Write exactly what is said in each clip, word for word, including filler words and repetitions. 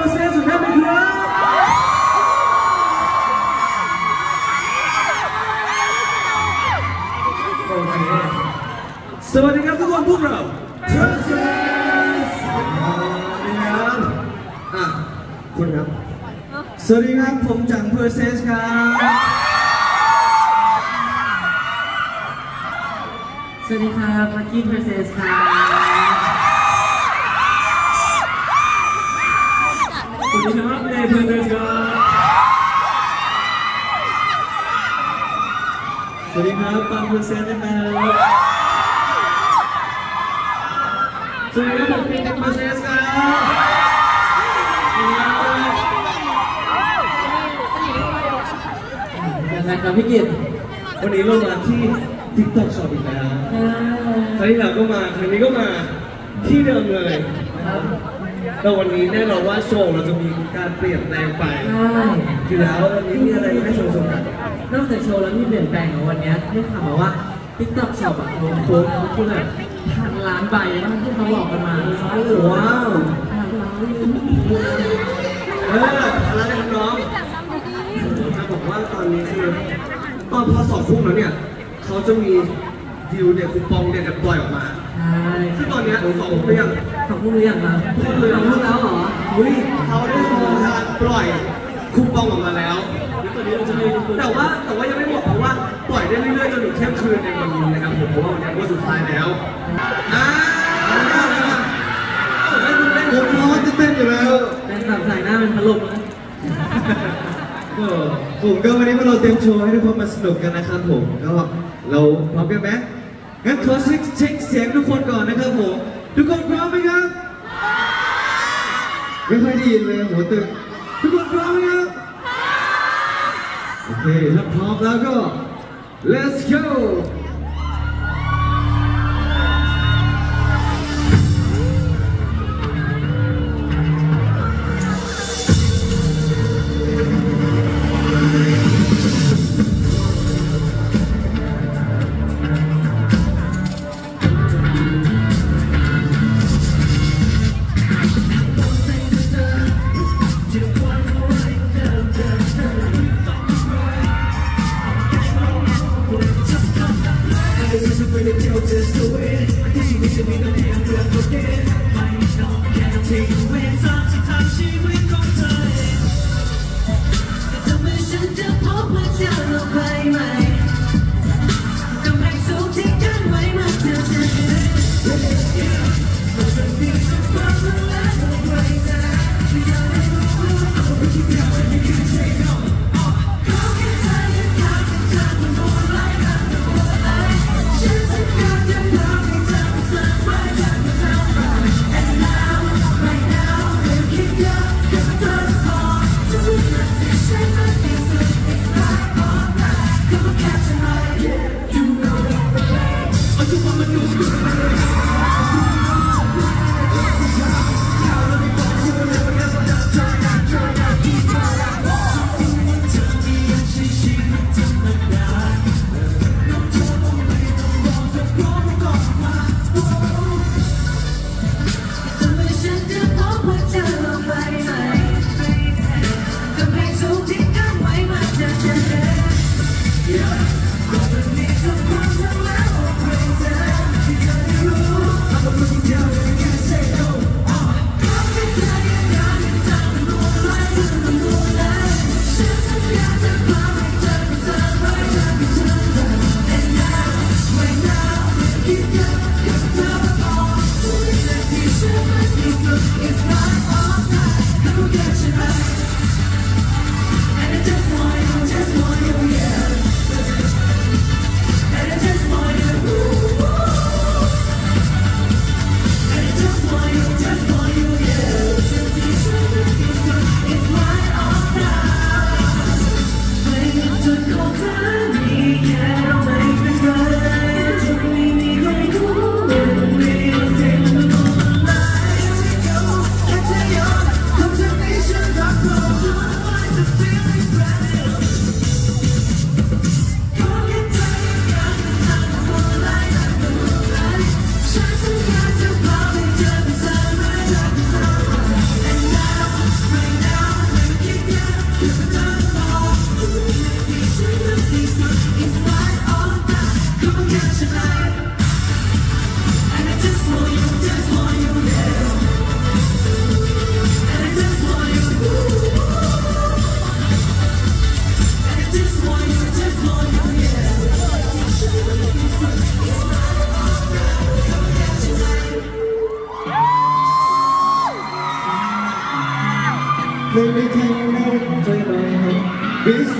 อร์เซนต์สุดท้ายไหมครับโอเคสวัสดีครับทุกคนพวกเราเพอร์เซนต์สวัสดีครับอ่ะคุณครับสวัสดีครับผมจังเพอร์เซนต์ครับสวัสดีครับลักกี้เพอร์เซนต์ครับสวัสดีครับเนยเพอร์เซนต์ครับสวัสดีครับปังเพอร์เซนต์นะครับสวัสดีครับผมพีทเพอร์เซนต์ครับยังไงครับพี่กิตวันนี้เรามาที่ TikTok Shop อีกแล้วครั้งที่แล้วก็มาครั้งนี้ก็มาที่เดิมเลยแต่วันนี้แน่นอนว่าโชว์เราจะมีการเปลี่ยนแปลงไปคือแล้ววันนี้มีอะไรให้ชมชมกันนอกจากโชว์แล้วที่เปลี่ยนแปลงของวันนี้ได้ข่าวมาว่า TikTok Shop อะรวมโค้ดเขาคือแบบพันล้านใบนะที่เขาบอกกันมาว้าวเออแล้วนะครับน้องจะบอกว่าตอนนี้คือตอนพอสอบคุ้มแล้วเนี่ยเขาจะมีดิวเนี่ยคูปองเนี่ยจะปล่อยออกมาที่ตอนนี้สองคุ้มหรือยังสองคุ้มหรือยังนะพูดเลยสองคุ้มแล้วเหรออุ้ยเขาได้ทำการปล่อยคูปองออกมาแล้วแต่ว่าแต่ว่ายังไม่หมดเพราะว่าปล่อยได้เรื่อยๆจนถึงเที่ยงคืนในวันนี้นะครับผมเพราะว่าวันนี้วันสุดท้ายแล้วอ่าผมร้อนจะเต้นอยู่แล้วแต้นแบบใส่หน้าเป็นพัดลมนะก็ผมก็วันนี้มาเราเตรียมโชว์ให้ทุกคนมาสนุกกันนะครับผมก็เราพร้อมกันไหมงั้นขอเช็คเช็คเสียงทุกคนก่อนนะครับผมทุกคนพร้อมไหมครับไม่ค่อยดีเลยหัวตึงทุกคนพร้อมไหมครับโอเคถ้าพร้อมแล้วก็ let's go Yeah. เลยในทางเราใจหน่อยบิส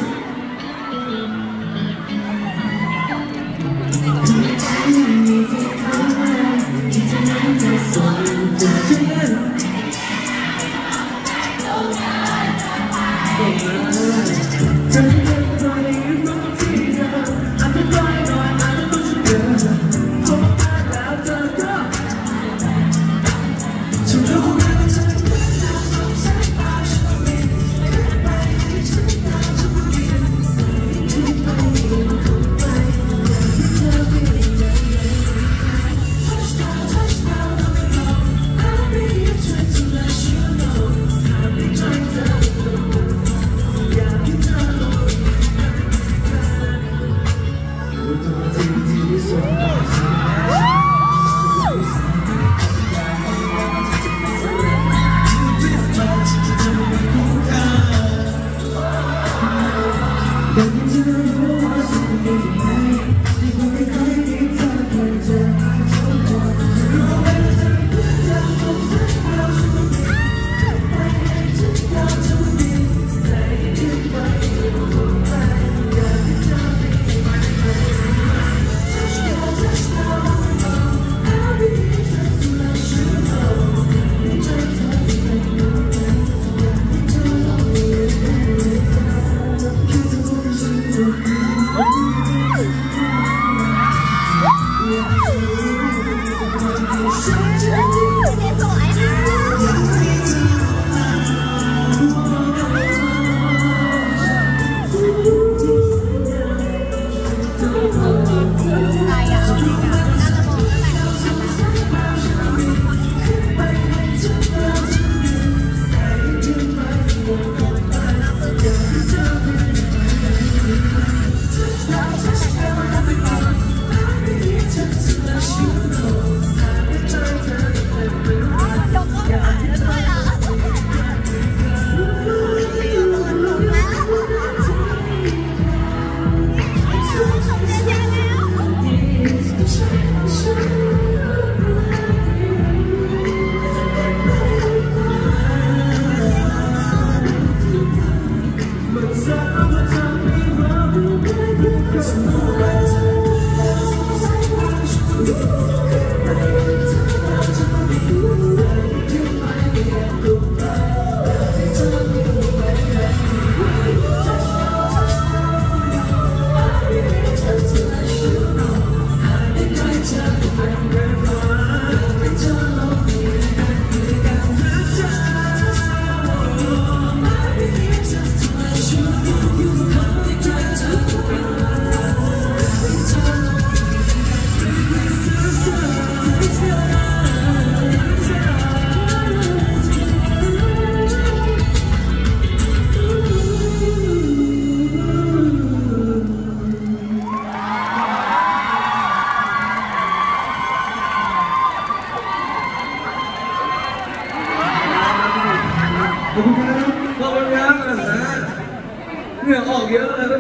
ขอบคุณครับขอบคุณครับเหงื่อออกเยอะเลย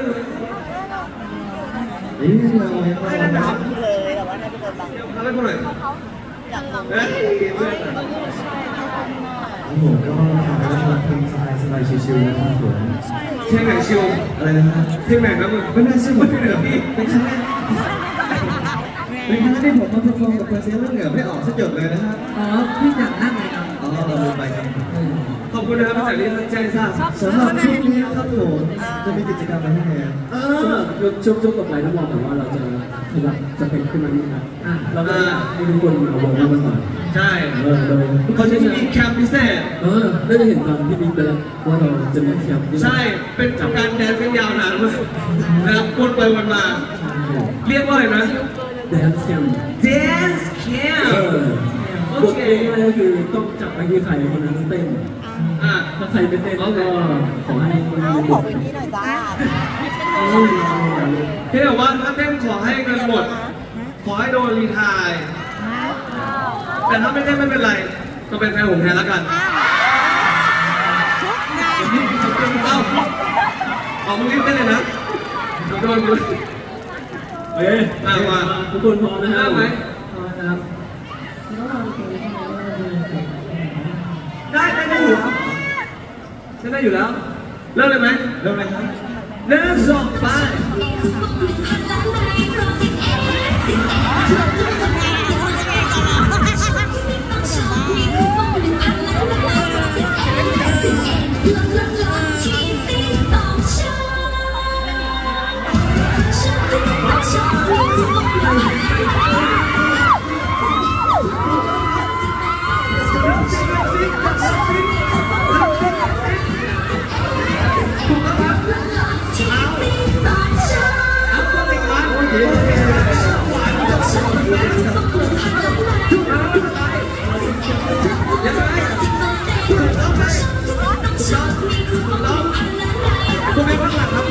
นี่เราให้ระดับเลยแต่ว่าให้เป็นบางทำให้คนหน่อยนะผมก็ทำให้เราเพลงสบายสบายชิวๆนะครับผมเพลงไหนชิวอะไรนะครับเพลงไหนนะมึงไม่น่าเชื่อว่าเพลงเหนือพี่เป็นครั้งแรกเป็นครั้งแรกที่ผมมาเพอร์ฟอร์มกับเพอร์เซนต์เรื่องเหนือไม่ออกสักหยดเลยนะฮะอ๋อพี่อยากนั่งเลยครับอ๋อเราลืมไปครับขอบคุณนะครับจากที่แจ้งทราบสำหรับช่วงนี้ครับผมจะมีกิจกรรมอะไรให้เนี่ยช่วงช่วงต่อไปต้องบอกก่อนว่าเราจะขยับจะเป็นขึ้นมานี่ครับเราก็ให้ทุกคนมาวงกันก่อนใช่เออโดยเขาจะมีแคมป์พิเศษเออได้เห็นตอนที่บิ๊กไปแล้วว่าเราจะมีแคมป์ใช่เป็นการแดนซ์กันยาวนานมากนะครับวนไปวนมาเรียกว่าอะไรนะ dance camp dance camp บทเพลงอะไรก็คือต้องจับไปที่ใครคนนั้นเต้นถ้าใครเป็นเต้นก็ขอให้คนนี้บทที่บอกว่าถ้าเต้นขอให้เงินหมดขอให้โดนรีไทร์แต่ถ้าไม่เต้นไม่เป็นไรก็เป็นแฟนผมแทนแล้วกันเอาเอามึงรีบเต้นเลยนะโดนกูเอ้ยมาทุกคนพร้อมนะฮะไหมพร้อมครับได้ได้ได้อยู่ครับได้ได้อยู่แล้วเริ่มเลยไหมเริ่มเลยครับหนึ่งสองไปคุณไม่ว่าหลักครับ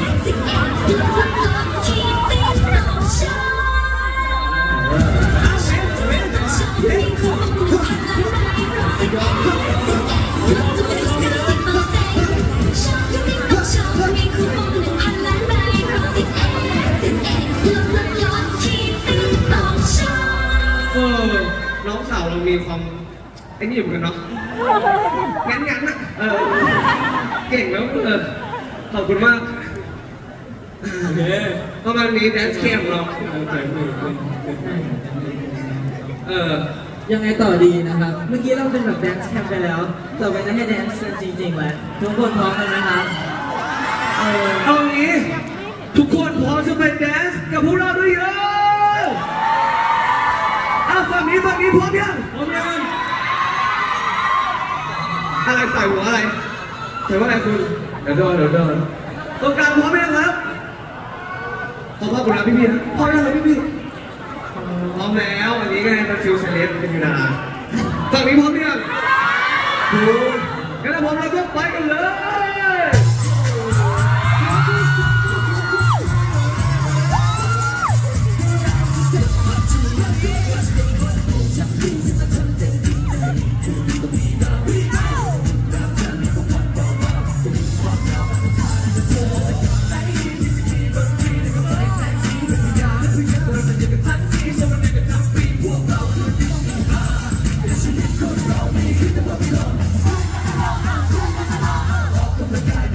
เออน้องสาวเรามีความไอ้นี่เหมือนกันเนาะงั้นงั้นอ่ะเออเก่งแล้วเออขอบคุณมากโอเคประมาณนี้แดนซ์แคมเราเออยังไงต่อดีนะครับ เมื่อกี้เราเป็นแบบแดนซ์แคมไปแล้ว ต่อไปจะให้แดนซ์จริงๆแล้วทุกคนพร้อมกันไหมครับเออเอางี้ทุกคนพร้อมจะไปแดนซ์กับพวกเราด้วยเยอะอ่ะฝั่งนี้ฝั่งนี้พร้อมยังพร้อมยังอะไรใส่หัวอะไรใส่ว่าอะไรคุณเดี๋ยวโดนเดี๋ยวโดนตรงกลางพร้อมยังครับพร้อมพร้อมกันนะพี่พี่พร้อมยังครับพี่พี่พร้อมแล้ววันนี้ไงเป็นฟิวเซเลสเป็นกีฬาฝั่งนี้พร้อมยังถูกงั้นเราพร้อมเราก็ไปกันเลย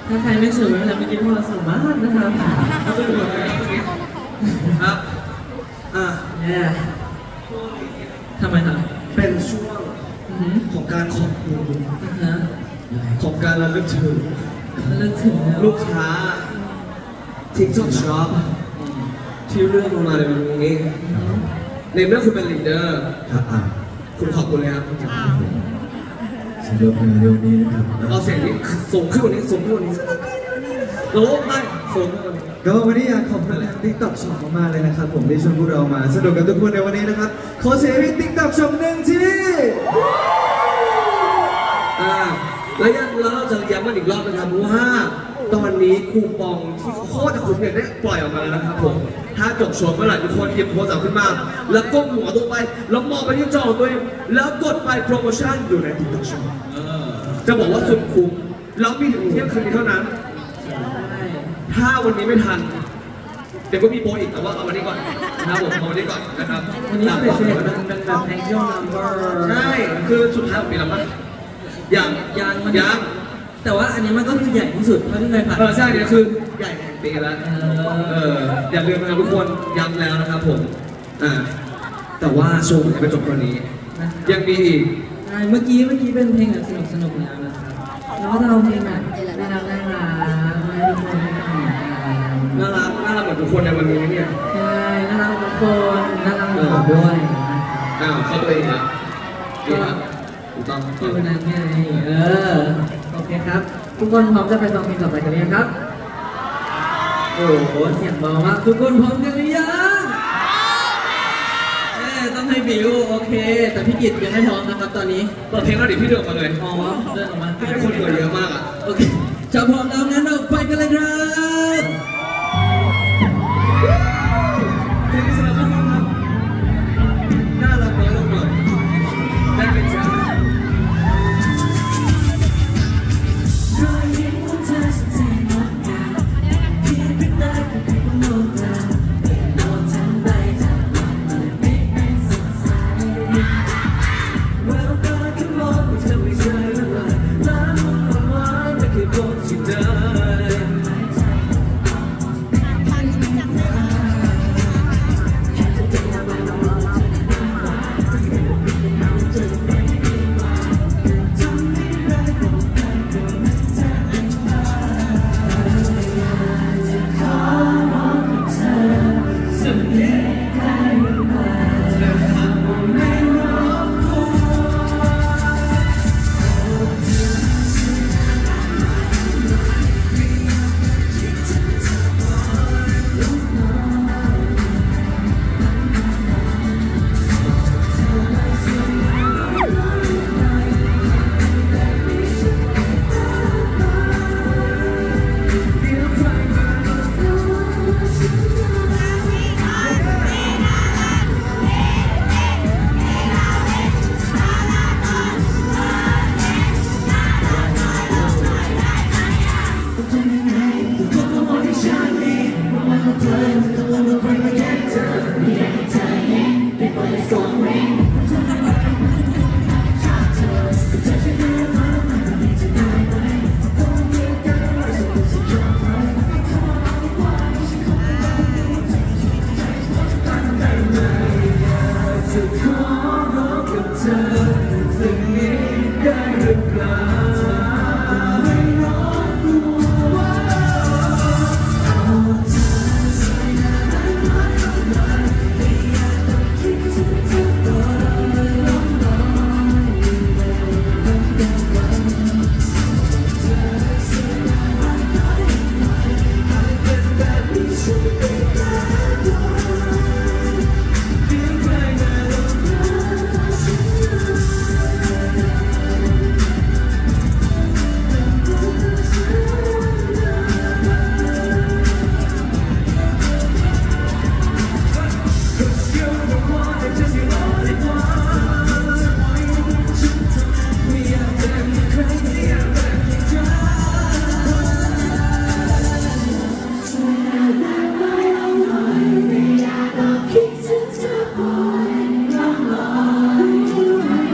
ถ้าใครไม่สวยไม่เป็นไรไม่กินพวกเราสวยมากนะครับครับอ่ะเนี่ยทำไมครับเป็นช่วงของการขอบคุณของการระลึกถึงระลึกถึงลูกค้าทิกท็อกช็อปที่เรื่องลงมาในวันนี้ในเมื่อคุณเป็นลีดเดอร์คุณขอบคุณเลยครับสำหรับในเรื่องนี้นะครับเอาเสียงนี้สูงขึ้นกว่านี้สูงขึ้นกว่านี้โน้ตไม่สูงขึ้นกว่านี้ก็วันนี้อยากขอบคุณทาง TikTok Shop มากๆเลยนะครับผมที่ชวนพวกเรามาสนุกกับทุกคนในวันนี้นะครับขอเสียงให้ TikTok Shop หนึ่งทีอ่าแล้วยังแล้วเราจะย้ำมันอีกรอบนะครับว่าตอนนี้คูปองที่โคตรคุ้มเนี่ยได้ปล่อยออกมาแล้วนะครับผมถ้าจบโชว์เมื่อไหร่ทุกคนหยิบโทรศัพท์ขึ้นมาแล้วก้มหัวตัวไปแล้วมองไปที่จอตัวเองแล้วกดไปโปรโมชั่นอยู่ใน TikTok Shop จะบอกว่าสุดคุ้มแล้วมีถึงเที่ยงคืนนี้เท่านั้นถ้าวันนี้ไม่ทันเดี๋ยวก็มีโปรอีกแต่ว่าเอาวันนี้ก่อนนะครับผมเอาวันนี้ก่อนนะครับวันนี้เป็นเป็นแบบ Angel Number ใช่คือสุดท้ายปีละมั้งยังยังยังแต่ว่าอันนี้มันก็คือใหญ่ที่สุดเท่าที่เคยผ่านเออใช่เนี่ยคือใหญ่แห่งปีแล้วเอออย่าลืมนะครับทุกคนย้ำแล้วนะครับผมอ่าแต่ว่าโชว์ยังไม่จบตอนนี้ยังมีอีกเมื่อกี้เมื่อกี้เป็นเพลงแบบสนุกสนุกแล้วนะครับแล้วก็จะเอาเพลงแบบน่ารักน่ารักให้ทุกคนได้ฟังน่ารักน่ารักเหมือนทุกคนในวันนี้เนี่ยใช่น่ารักทุกคนน่ารักเหมือนผมด้วยอ้าวเข้าตัวเองนะดีครับถูกต้องคือวันนั้นไงเออโอเคครับทุกคนพร้อมจะไปฟังเพลงต่อไปกันหรือยังครับโอ้โหเสียงเบามากทุกคนพร้อมกันหรือยังเอ๊ต้องให้บิวโอเคแต่พี่กิตยังไม่พร้อมนะครับตอนนี้เปิดเพลงแล้วเดี๋ยวพี่เดินมาเลยอ๋อเดินออกมาให้คนเยอะมากอ่ะโอเคจะพร้อมแล้วงั้นเราไปกันเลยครับเพลงที่สำหรับทุกคนครับน่ารักน้อยลงหน่อยได้เป็นจ้า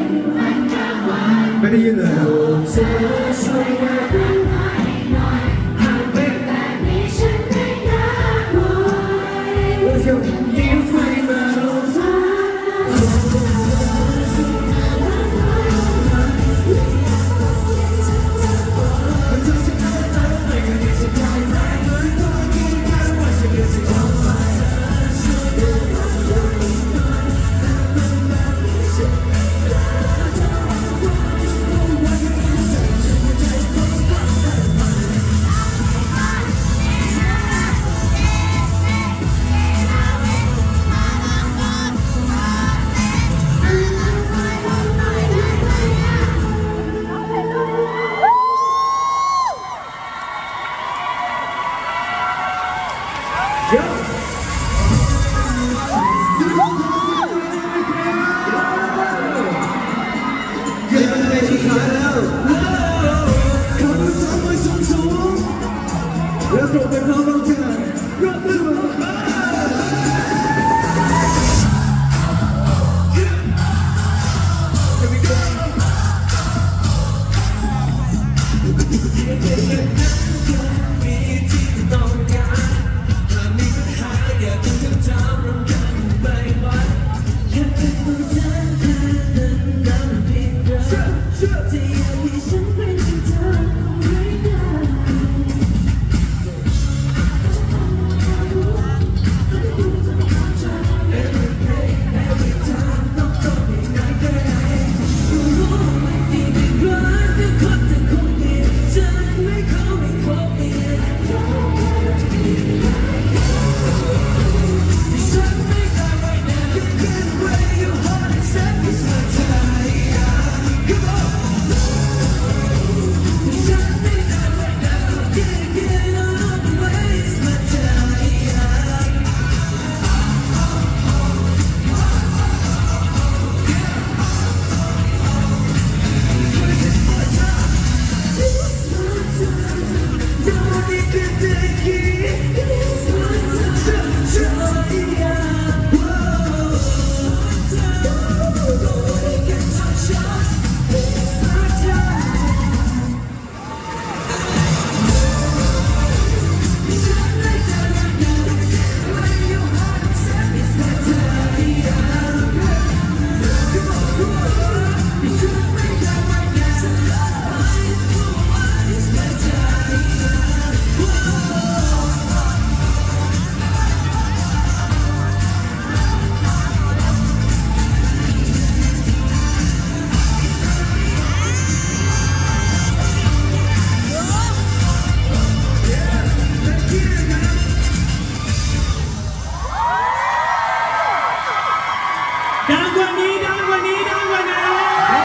ไม่ได้ยินเลย Thank you.